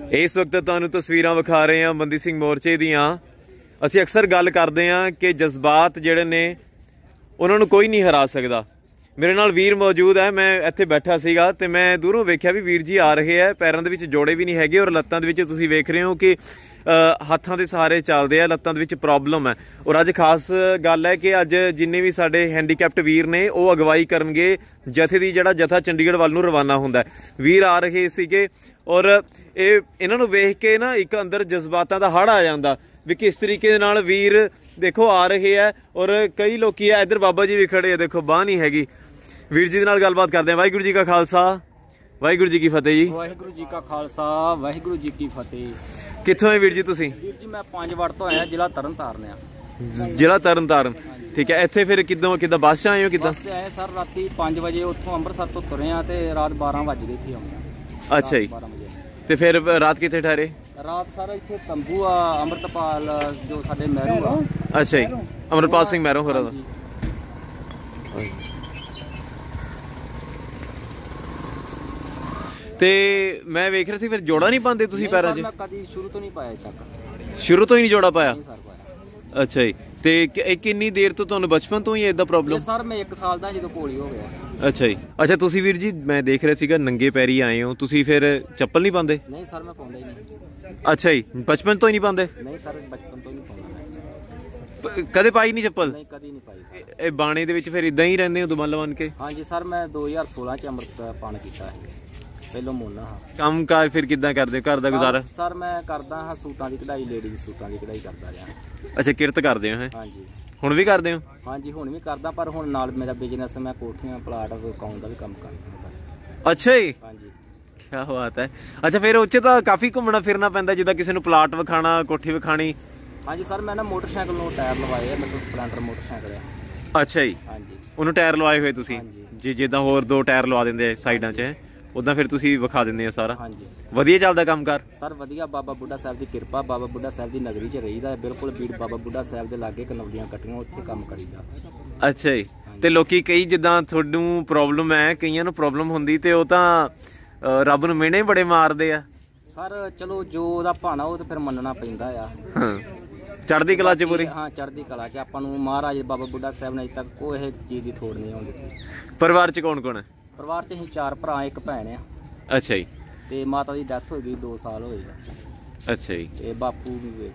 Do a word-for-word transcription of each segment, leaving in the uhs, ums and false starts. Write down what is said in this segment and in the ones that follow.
इस वक्त तुहानूं तस्वीरां विखा रहे हैं बंदी सिंह मोर्चे दियां। असीं अक्सर गल करते हैं कि जज्बात जिहड़े ने उन्हां नूं कोई नहीं हरा सकदा। मेरे नाल वीर मौजूद है, मैं इत्थे बैठा सीगा ते मैं दूरों वेख्या भी वीर जी आ रहे है। पैरां दे विच जोड़े भी नहीं हैगे और लत्तां दे विच तुसीं वेख रहे हो कि हत्थां दे सहारे चलदे आ, लत्तां दे विच प्रॉब्लम है। और अज खास गल है कि अज जिन्ने भी साडे हैंडीकैप्ट वीर ने वो अगवाई करनगे जथे दी जिहड़ा जथा चंडीगढ़ वल नूं रवाना हुंदा है। वीर आ रहे सीगे और ये इन्हां नूं वेख के ना एक अंदर जज्बातां दा हड़ आ जांदा भी किस तरीके दे नाल वीर देखो आ रहे है। और कई लोग है इधर बाबा जी भी खड़े है, देखो बाह नहीं हैगी। वीर जी दे नाल गलबात करते हैं। वाहिगुरू जी का खालसा वाहिगुरू जी की फतेह जी। वाहिगुरू जी का खालसा वाहिगुरू जी की फतेह। कित्थों है वीर जी तुसीं? वीर जी मैं पांच वड़ तो आया, जिला तरन ताਰਨ आ। जिला तरन ताਰਨ, ठीक है। ਇੱਥੇ ਫਿਰ ਕਿੱਦਾਂ ਕਿੱਦਾਂ ਬੱਸ 'ਚ ਆਏ ਹੋ ਕਿੱਦਾਂ? ਬੱਸ ਤੇ ਆਏ ਸਰ, ਰਾਤੀ ਪੰਜ ਵਜੇ ਉੱਥੋਂ ਅੰਮ੍ਰਿਤਸਰ ਤੋਂ ਤੁਰੇ ਆ ਤੇ ਰਾਤ ਬਾਰਾਂ ਵਜ ਗਏ ਸੀ ਆਉਂਦੇ। ਅੱਛਾ ਜੀ, ਤੇ ਫਿਰ ਰਾਤ ਕਿੱਥੇ ਠਹਿਰੇ? ਰਾਤ ਸਰ ਇੱਥੇ ਤੰਬੂ ਆ ਅੰਮ੍ਰਿਤਪਾਲ ਜੋ ਸਾਡੇ ਮਹਿਰੂ ਆ। ਅੱਛਾ ਜੀ, ਅਮਰਪਾਲ ਸਿੰਘ ਮਹਿਰੂ ਹੋਰਾਂ ਦਾ। ਤੇ ਮੈਂ ਵੇਖ ਰਿਹਾ ਸੀ ਫਿਰ ਜੋੜਾ ਨਹੀਂ ਪਾਉਂਦੇ ਤੁਸੀਂ ਪੈਰਾਂ 'ਚ? ਮੈਂ ਕਦੀ ਸ਼ੁਰੂ ਤੋਂ ਨਹੀਂ ਪਾਇਆ ਅਜੇ ਤੱਕ। ਸ਼ੁਰੂ ਤੋਂ ਹੀ ਨਹੀਂ ਜੋੜਾ ਪਾਇਆ? ਨਹੀਂ ਸਰ ਪਾਇਆ। ਅੱਛਾ ਜੀ, ਤੇ ਇਹ ਕਿੰਨੀ ਦੇਰ ਤੋਂ ਤੁਹਾਨੂੰ ਬਚਪਨ ਤੋਂ ਹੀ ਇਦਾਂ ਪ੍ਰੋਬਲਮ? ਸਰ ਮੈਂ ਇੱਕ ਸਾਲ ਦਾ ਜਦੋਂ ਪੋਲੀਓ ਹੋ ਗਿਆ। ਅੱਛਾ ਜੀ। ਅੱਛਾ ਤੁਸੀਂ ਵੀਰ ਜੀ ਮੈਂ ਦੇਖ ਰਿਹਾ ਸੀਗਾ ਨੰਗੇ ਪੈਰੀ ਆਏ ਹੋ, ਤੁਸੀਂ ਫਿਰ ਚੱਪਲ ਨਹੀਂ ਪਾਉਂਦੇ? ਨਹੀਂ ਸਰ ਮੈਂ ਪਾਉਂਦਾ ਹੀ ਨਹੀਂ। ਅੱਛਾ ਜੀ, ਬਚਪਨ ਤੋਂ ਹੀ ਨਹੀਂ ਪਾਉਂਦੇ? ਨਹੀਂ ਸਰ ਬਚਪਨ ਤੋਂ ਹੀ ਨਹੀਂ ਪਾਉਂਦਾ। ਕਦੇ ਪਾਈ ਨਹੀਂ ਚੱਪਲ? ਨਹੀਂ ਕਦੀ ਨਹੀਂ ਪਾਈ ਸਰ। ਇਹ ਬਾਣੇ ਦੇ ਵਿੱਚ ਫਿਰ ਇਦਾਂ ਹੀ ਰਹਿੰਦੇ ਹੋ ਦੁਮਲ ਬਣ ਕੇ? ਹਾਂਜੀ ਸਰ ਮੈਂ ਦੋ ਹਜ਼ਾਰ ਸੋਲਾਂ 'ਚ ਅੰਮ੍ਰਿਤ ਪਾਣ ਕੀਤਾ ਹੈ। ਪਹਿਲੋਂ ਮੋਨਾ ਹਾਂ। ਕੰਮ ਕਾਰ ਫਿਰ ਕਿੱਦਾਂ ਕਰਦੇ ਹੋ, ਘਰ ਦਾ ਗੁਜ਼ਾਰਾ? ਸਰ ਮੈਂ ਕਰਦਾ ਹਾਂ ਸੂਟਾਂ ਦੀ ਕਢਾਈ, ਲੇਡੀਜ਼ ਸੂਟਾਂ ਦੀ ਕਢਾਈ ਕਰਦਾ ਰਿਹਾ। ਅੱਛਾ ਕਿਰਤ ਕਰਦੇ ਹੋ? ਹੈ ਹਾਂਜੀ। ਹੁਣ ਵੀ ਕਰਦੇ ਹੋ? ਹਾਂਜੀ ਹੁਣ ਵੀ ਕਰਦਾ, ਪਰ ਹੁਣ ਨਾਲ ਮੇਰਾ ਬਿਜ਼ਨਸ, ਮੈਂ ਕੋਠੀਆਂ ਪਲਾਟ ਵਿਕਾਉਣ ਦਾ ਵੀ ਕੰਮ ਕਰਦਾ ਸਰ। ਅੱਛਾ ਜੀ, ਹਾਂਜੀ ਕੀ ਬਾਤ ਹੈ। ਅੱਛਾ ਫਿਰ ਉੱਥੇ ਤਾਂ ਕਾਫੀ ਘੁੰਮਣਾ ਫਿਰਨਾ ਪੈਂਦਾ, ਜਿੱਦਾਂ ਕਿਸੇ ਨੂੰ ਪਲਾਟ ਵਿਖਾਣਾ, ਕੋਠੀ ਵਿਖਾਣੀ? ਹਾਂਜੀ ਸਰ ਮੈਂ ਨਾ ਮੋਟਰਸਾਈਕਲ ਨੂੰ ਟਾਇਰ ਲਵਾਏ ਆ, ਮੇਰੇ ਸਪਲੈਂਡਰ ਮੋਟਰਸਾਈਕਲ ਆ। ਅੱਛਾ ਜੀ, ਹਾਂਜੀ ਉਹਨੂੰ ਟਾਇਰ ਲਵਾਏ ਹੋਏ ਤੁਸੀਂ? ਹਾਂਜੀ। ਜੀ ਜਿੱਦਾਂ ਹੋਰ ਦੋ ਟਾਇਰ ਲਵਾ ਦਿੰਦੇ ਸਾਈਡਾਂ 'ਚ, ਉਦਾਂ ਫਿਰ ਤੁਸੀਂ ਵਿਖਾ ਦਿੰਦੇ ਹੋ ਸਾਰਾ? ਹਾਂਜੀ। ਵਧੀਆ ਚੱਲਦਾ ਕੰਮ ਕਾਰ? ਸਰ ਵਧੀਆ, ਬਾਬਾ ਬੁੱਢਾ ਸਾਹਿਬ ਦੀ ਕਿਰਪਾ, ਬਾਬਾ ਬੁੱਢਾ ਸਾਹਿਬ ਦੀ ਨਗਰੀ 'ਚ ਰਹੀਦਾ ਬਿਲਕੁਲ। ਬੀੜ ਬਾਬਾ ਬੁੱਢਾ ਸਾਹਿਬ ਦੇ ਲਾਗੇ ਕਨੌਲੀਆਂ ਕੱਟੀਆਂ, ਉੱਥੇ ਕੰਮ ਕਰੀਦਾ। ਅੱਛਾ ਜੀ। ਤੇ ਲੋਕੀ ਕਈ ਜਿੱਦਾਂ ਤੁਹਾਨੂੰ ਪ੍ਰੋਬਲਮ ਹੈ, ਕਈਆਂ ਨੂੰ ਪ੍ਰੋਬਲਮ ਹੁੰਦੀ ਤੇ ਉਹ ਤਾਂ ਰੱਬ ਨੂੰ ਮਿਹਣੇ ਬੜੇ ਮਾਰਦੇ ਆ। ਸਰ ਚਲੋ ਜੋ ਉਹਦਾ ਭਾਣਾ ਉਹ ਤਾਂ ਫਿਰ ਮੰਨਣਾ ਪੈਂਦਾ ਆ। ਹਾਂ ਚੜ੍ਹਦੀ ਕਲਾ 'ਚ ਪੂਰੀ? ਹਾਂ ਚੜ੍ਹਦੀ ਕਲਾ 'ਚ। ਆਪਾਂ ਨੂੰ ਮਹਾਰਾਜ ਬਾਬਾ ਬੁੱਢਾ ਸਾਹਿਬ ਨੇ ਅਜੇ ਤੱਕ ਕੋਈ ਇਹ ਚੀਜ਼ ਦੀ ਥੋੜ ਨਹੀਂ ਆਉਂਦੀ। ਪਰਿਵਾਰ 'ਚ ਕੌਣ ਕੌਣ ਹੈ? ਪਰਿਵਾਰ 'ਚ ਅਸੀਂ ਚਾਰ ਭਰਾ, ਇੱਕ ਭੈਣ ਆ। ਅੱਛਾ ਜੀ। ਤੇ ਮਾਤਾ ਦੀ ਡੈਥ ਹੋ ਗਈ ਦੋ ਸਾਲ ਹੋਏ ਆ। ਅੱਛਾ ਜੀ। ਤੇ ਬਾਪੂ ਵੀ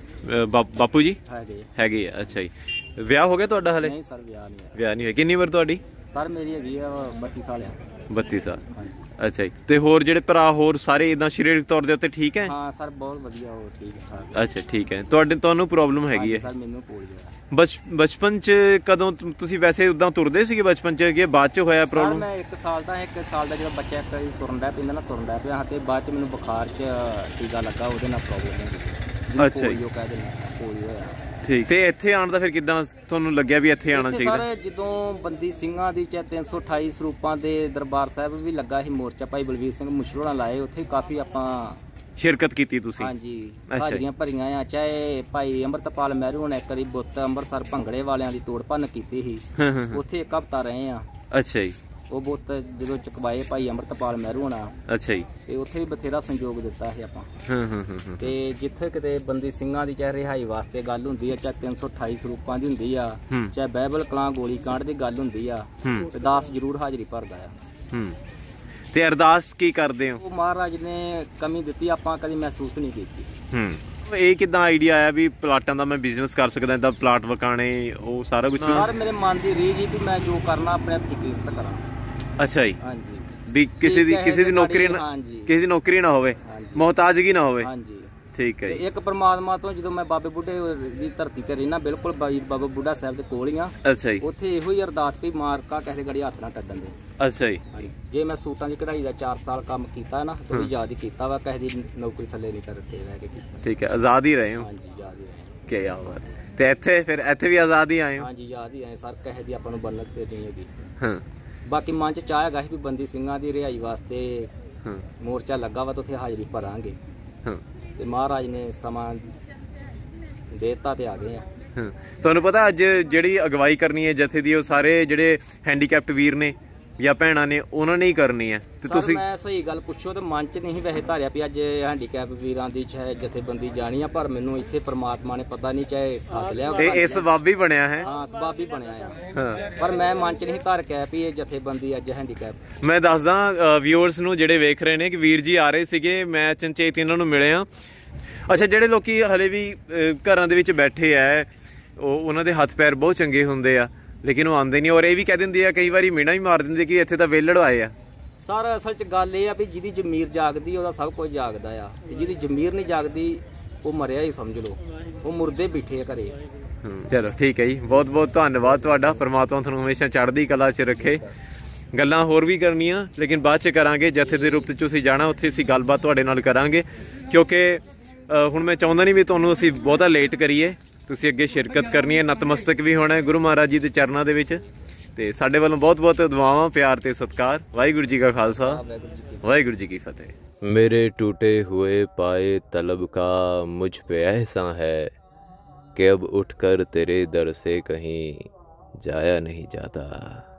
ਬਾਪੂ ਜੀ ਹੈਗੇ ਹੈਗੇ ਆ? ਅੱਛਾ ਜੀ। ਵਿਆਹ ਹੋ ਗਿਆ ਤੁਹਾਡਾ ਹਲੇ? ਨਹੀਂ ਸਰ ਵਿਆਹ ਨਹੀਂ। ਵਿਆਹ ਨਹੀਂ ਹੋਇਆ। ਕਿੰਨੀ ਉਮਰ ਤੁਹਾਡੀ? ਸਰ ਮੇਰੀ ਹੈਗੀ ਆ ਬੱਤੀ ਸਾਲ ਆ। ਬੱਤੀ ਸਾਲ। ਅੱਛਾ ਜੀ। ਤੇ ਹੋਰ ਜਿਹੜੇ ਭਰਾ ਹੋਰ ਸਾਰੇ ਇਦਾਂ ਸਰੀਰਕ ਤੌਰ ਦੇ ਉੱਤੇ ਠੀਕ ਹੈ? ਹਾਂ ਸਰ ਬਹੁਤ ਵਧੀਆ, ਉਹ ਠੀਕ ਠਾਕ। ਅੱਛਾ ਠੀਕ ਹੈ। ਤੁਹਾਡੇ ਤੁਹਾਨੂੰ ਪ੍ਰੋਬਲਮ ਹੈਗੀ ਹੈ? ਸਰ ਮੈਨੂੰ ਪੋਲੀਓ। ਬਚ ਬਚਪਨ 'ਚ ਕਦੋਂ ਤੁਸੀਂ ਵੈਸੇ ਉਦਾਂ ਤੁਰਦੇ ਸੀਗੇ ਬਚਪਨ 'ਚ ਕਿ ਬਾਅਦ 'ਚ ਹੋਇਆ ਪ੍ਰੋਬਲਮ? ਮੈਂ ਇੱਕ ਸਾਲ ਦਾ ਇੱਕ ਸਾਲ ਦਾ ਜਦੋਂ ਬੱਚਾ ਇੱਕ ਵਾਰੀ ਤੁਰਨ ਡਿਆ ਪੈਂਦਾ ਨਾ, ਤੁਰਨ ਡਿਆ ਪਿਆ ਤੇ ਬਾਅਦ 'ਚ ਮੈਨੂੰ ਬੁਖਾਰ 'ਚ ਟੀਕਾ ਲੱਗਾ, ਉਹਦੇ ਨਾਲ ਪ੍ਰੋਬਲਮ ਹੋ ਗਈ। ਅੱਛਾ ਜੀ। ਉਹ ਕਹਿ ਦਿੰਦੇ ਪੋਲੀਓ ਹੋਇਆ। ਠੀਕ। ਤੇ ਇੱਥੇ ਆਉਣ ਦਾ ਫਿਰ ਕਿੱਦਾਂ ਤੁਹਾਨੂੰ ਲੱਗਿਆ ਵੀ ਇੱਥੇ ਆਉਣਾ ਚਾਹੀਦਾ? ਸਰ ਜਦੋਂ ਬੰਦੀ ਸਿੰਘਾਂ ਦੀ ਚਾਹੇ ਤਿੰਨ ਸੌ ਅਠਾਈ ਸਰੂਪਾਂ ਦੇ ਦਰਬਾਰ ਸਾਹਿਬ ਵੀ ਲੱਗਾ ਸੀ ਮੋਰਚਾ, ਭਾਈ ਬਲਵੀਰ ਸਿੰਘ ਮੁਸ਼ਰੋੜਾ ਲਾਏ, ਉੱਥੇ ਕਾਫੀ ਆਪਾਂ ਸ਼ਿਰਕਤ ਕੀਤੀ ਤੁਸੀਂ? ਹਾਂਜੀ ਹਾਜ਼ਰੀਆਂ ਭਰੀਆਂ ਆ। ਚਾਹੇ ਭਾਈ ਅੰਮ੍ਰਿਤਪਾਲ ਮਹਿਰੂ ਨੇ ਇੱਕ ਵਾਰੀ ਬੁੱਤ ਅੰਮ੍ਰਿਤਸਰ ਭੰਗੜੇ ਵਾਲਿਆਂ ਦੀ ਤੋੜ ਭੰਨ ਕੀਤੀ ਸੀ, ਉੱਥੇ ਇੱਕ ਹਫ਼ਤਾ ਰਹੇ ਆ। ਅੱਛਾ ਜੀ। ਉਹ ਬੁੱਤ ਜਦੋਂ ਚੁਕਵਾਏ ਭਾਈ ਅੰਮ੍ਰਿਤਪਾਲ ਮਹਿਰੂ ਹੋਣਾ। ਅੱਛਾ ਜੀ। ਤੇ ਉੱਥੇ ਵੀ ਬਥੇਰਾ ਸੰਯੋਗ ਦਿੱਤਾ ਸੀ ਆਪਾਂ। ਤੇ ਜਿੱਥੇ ਕਿਤੇ ਬੰਦੀ ਸਿੰਘਾਂ ਦੀ ਚਾਹੇ ਰਿਹਾਈ ਵਾਸਤੇ ਗੱਲ ਹੁੰਦੀ ਆ, ਚਾਹੇ ਤਿੰਨ ਸੌ ਅਠਾਈ ਸਰੂਪਾਂ ਦੀ ਹੁੰਦੀ ਆ, ਚਾਹੇ ਬਾਈਬਲ ਕਲਾਂ ਗੋਲੀ ਕਾਂਡ ਦੀ ਗੱਲ ਹੁੰਦੀ ਆ, ਤੇ ਦਾਸ ਜ਼ਰੂਰ ਹਾਜ਼ਰੀ ਭਰਦਾ ਆ। ਤੇ ਅਰਦਾਸ ਕੀ ਕਰਦੇ ਹੋ? ਉਹ ਮਹਾਰਾਜ ਨੇ ਕਮੀ ਦਿੱਤੀ, ਆਪਾਂ ਕਦੀ ਮਹਿਸੂਸ ਨਹੀਂ ਕੀਤੀ। ਇਹ ਕਿੱਦਾਂ ਆਈਡੀਆ ਆਇਆ ਵੀ ਪਲਾਟਾਂ ਦਾ ਮੈਂ ਬਿਜ਼ਨਸ ਕਰ ਸਕਦਾ, ਏਦਾਂ ਪਲਾਟ ਵਕਾਣੇ, ਉਹ ਸਾਰਾ ਕੁਝ? ਸਰ ਮੇਰੇ ਮਨ ਦੀ ਰੀਝ ਸੀ ਵੀ ਮੈਂ ਜੋ ਕਰਨਾ ਆਪਣੇ ਹੱਥੀਂ ਕਿਰਤ ਕਰਾਂ। ਅੱਛਾ ਜੀ। ਹਾਂਜੀ। ਵੀ ਕਿਸੇ ਦੀ ਕਿਸੇ ਦੀ ਨੌਕਰੀ ਨਾ ਕਿਸੇ ਦੀ ਨੌਕਰੀ ਨਾ ਹੋਵੇ, ਮੁਹਤਾਜ਼ਗੀ ਨਾ ਹੋਵੇ। ਹਾਂਜੀ ਠੀਕ ਹੈ। ਇੱਕ ਪਰਮਾਤਮਾ ਤੋਂ ਜਦੋਂ ਮੈਂ ਬਾਬੇ ਬੁੱਢੇ ਦੀ ਧਰਤੀ ਤੇ ਰਹਿਣਾ, ਬਿਲਕੁਲ ਬਾਬਾ ਬੁੱਢਾ ਸਾਹਿਬ ਦੇ ਕੋਲ ਹੀ ਆ। ਅੱਛਾ ਜੀ। ਉੱਥੇ ਇਹੋ ਹੀ ਅਰਦਾਸ ਵੀ ਮਾਰਕਾ ਕਿਸੇ ਗੜੀ ਹੱਥ ਨਾ ਟੱਡਣ ਦੇ। ਅੱਛਾ ਜੀ। ਜੇ ਮੈਂ ਸੂਟਾਂ ਦੀ ਕਢਾਈ ਦਾ ਚਾਰ ਸਾਲ ਕੰਮ ਕੀਤਾ ਨਾ, ਉਹ ਵੀ ਯਾਦ ਹੀ ਕੀਤਾ ਵਾ, ਕਿਸੇ ਦੀ ਨੌਕਰੀ ਥੱਲੇ ਨਹੀਂ ਕਰਕੇ ਰਹਿ ਕੇ ਕੀਤਾ। ਠੀਕ ਹੈ। ਆਜ਼ਾਦ ਹੀ ਰਹੇ ਹੋ? ਹਾਂਜੀ ਆਜ਼ਾਦ ਹੀ ਰਹੇ। ਕੀ ਬਾਤ। ਤੇ ਇੱਥੇ ਫਿਰ ਇੱਥੇ ਵੀ ਆਜ਼ਾਦ ਹੀ ਆਏ ਹੋ? ਹਾਂਜੀ ਆਜ਼ਾਦ ਹੀ ਆਏ ਸਰ, ਕਿਸੇ ਦੀ ਆਪਾਂ ਨੂੰ ਬੰਨਤ ਸੇ ਨਹੀਂ ਹੈਗੀ। ਹਾਂ ਬਾਕੀ ਮਨ 'ਚ ਚਾਹ ਹੈਗਾ ਸੀ ਵੀ ਬੰਦੀ ਸਿੰਘਾਂ ਦੀ ਰਿਹਾਈ ਵਾਸਤੇ ਮੋਰਚਾ ਲੱਗਾ ਵਾ ਤਾਂ ਉੱਥੇ ਹਾਜ਼ਰੀ ਭਰਾਂਗੇ। ਤੇ ਮਹਾਰਾਜ ਨੇ ਸਮਾਂ ਦੇਤਾ ਤੇ ਆ ਗਏ ਆ। ਤੁਹਾਨੂੰ ਪਤਾ ਅੱਜ ਜਿਹੜੀ ਅਗਵਾਈ ਕਰਨੀ ਹੈ ਜਥੇ ਦੀ, ਉਹ ਸਾਰੇ ਜਿਹੜੇ ਹੈਂਡੀਕੈਪਟ ਵੀਰ ਨੇ ਜਾਂ ਭੈਣਾਂ ਨੇ ਉਹਨਾਂ ਨੇ ਹੀ ਕਰਨੀ ਹੈ। ਤੇ ਤੁਸੀਂ ਮੈਂ ਸਹੀ ਗੱਲ ਪੁੱਛੋ ਤੇ ਮਨ 'ਚ ਨਹੀਂ ਵੈਸੇ ਧਾਰਿਆ ਵੀ ਅੱਜ ਹੈਂਡੀਕੈਪ ਵੀਰਾਂ ਦੀ ਚਾਹੇ ਜਥੇਬੰਦੀ ਜਾਣੀ ਆ, ਪਰ ਮੈਨੂੰ ਇੱਥੇ ਪ੍ਰਮਾਤਮਾ ਨੇ ਪਤਾ ਨਹੀਂ ਚਾਹੇ ਸਾਥ ਲਿਆ ਤੇ ਇਹ ਸਬੱਬ ਹੀ ਬਣਿਆ ਹੈ। ਹਾਂ ਸਬੱਬ ਹੀ ਬਣਿਆ ਆ, ਹਾਂ ਪਰ ਮੈਂ ਮਨ 'ਚ ਨਹੀਂ ਧਾਰ ਕੇ ਵੀ ਇਹ ਜਥੇਬੰਦੀ ਅੱਜ ਹੈਂਡੀਕੈਪ। ਮੈਂ ਦੱਸਦਾ ਵਿਊਅਰਸ ਨੂੰ ਜਿਹੜੇ ਵੇਖ ਰਹੇ ਨੇ ਕਿ ਵੀਰ ਜੀ ਆ ਰਹੇ ਸੀਗੇ, ਮੈਂ ਚੰਚੇਤ ਇਹਨਾਂ ਨੂੰ ਮਿਲਿਆ। ਅੱਛਾ, ਜਿਹੜੇ ਲੋਕੀ ਹਲੇ ਵੀ ਘਰਾਂ ਦੇ ਵਿੱਚ ਬੈਠੇ ਆ, ਉਹ ਉਹਨਾਂ ਦੇ ਹੱਥ ਪੈਰ ਬਹੁਤ ਚੰਗੇ ਹੁੰਦੇ ਆ, ਲੇਕਿਨ ਉਹ ਆਉਂਦੇ ਨਹੀਂ, ਔਰ ਇਹ ਵੀ ਕਹਿ ਦਿੰਦੇ ਆ ਕਈ ਵਾਰੀ ਮੀਣਾ ਵੀ ਮਾਰ ਦਿੰਦੇ ਕਿ ਇੱਥੇ ਤਾਂ ਵਿਹਲੜ ਆਏ ਆ। ਸਰ ਅਸਲ 'ਚ ਗੱਲ ਇਹ ਆ ਵੀ ਜਿਹਦੀ ਜ਼ਮੀਰ ਜਾਗਦੀ ਉਹਦਾ ਸਭ ਕੁਝ ਜਾਗਦਾ ਆ, ਤੇ ਜਿਹਦੀ ਜ਼ਮੀਰ ਨਹੀਂ ਜਾਗਦੀ ਉਹ ਮਰਿਆ ਹੀ ਸਮਝ ਲਓ, ਉਹ ਮੁਰਦੇ ਬੈਠੇ ਆ ਘਰੇ। ਚਲੋ ਠੀਕ ਹੈ ਜੀ, ਬਹੁਤ ਬਹੁਤ ਧੰਨਵਾਦ ਤੁਹਾਡਾ। ਪਰਮਾਤਮਾ ਤੁਹਾਨੂੰ ਹਮੇਸ਼ਾ ਚੜ੍ਹਦੀ ਕਲਾ 'ਚ ਰੱਖੇ। ਗੱਲਾਂ ਹੋਰ ਵੀ ਕਰਨੀਆਂ ਲੇਕਿਨ ਬਾਅਦ 'ਚ ਕਰਾਂਗੇ, ਜਥੇ ਦੇ ਰੂਪ 'ਚ ਤੁਸੀਂ ਜਾਣਾ, ਉੱਥੇ ਅਸੀਂ ਗੱਲਬਾਤ ਤੁਹਾਡੇ ਨਾਲ ਕਰਾਂਗੇ, ਕਿਉਂਕਿ ਹੁਣ ਮੈਂ ਚਾਹੁੰਦਾ ਨਹੀਂ ਵੀ ਤੁਹਾਨੂੰ ਅਸੀਂ ਬਹੁਤਾ ਲੇਟ ਕਰੀਏ। ਤੁਸੀਂ ਅੱਗੇ ਸ਼ਿਰਕਤ ਕਰਨੀ ਹੈ, ਨਤਮਸਤਕ ਵੀ ਹੋਣਾ ਹੈ ਗੁਰੂ ਮਹਾਰਾਜ ਜੀ ਦੇ ਚਰਨਾਂ ਦੇ ਵਿੱਚ। ਤੇ ਸਾਡੇ ਵੱਲੋਂ ਬਹੁਤ ਬਹੁਤ ਦੁਆਵਾਂ, ਪਿਆਰ ਤੇ ਸਤਿਕਾਰ। ਵਾਹਿਗੁਰੂ ਜੀ ਕਾ ਖਾਲਸਾ, ਵਾਹਿਗੁਰੂ ਜੀ ਕੀ ਫਤਿਹ। मेरे टूटे हुए पाए तलब का मुझ पे एहसान है कि अब उठकर तेरे दर से कहीं जाया नहीं जाता।